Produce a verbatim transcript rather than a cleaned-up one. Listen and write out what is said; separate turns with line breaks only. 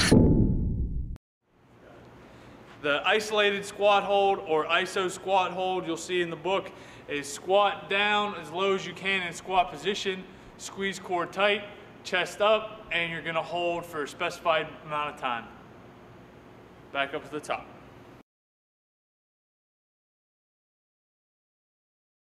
The isolated squat hold or I S O squat hold you'll see in the book is squat down as low as you can in squat position, squeeze core tight, chest up, and you're gonna hold for a specified amount of time. Back up to the top.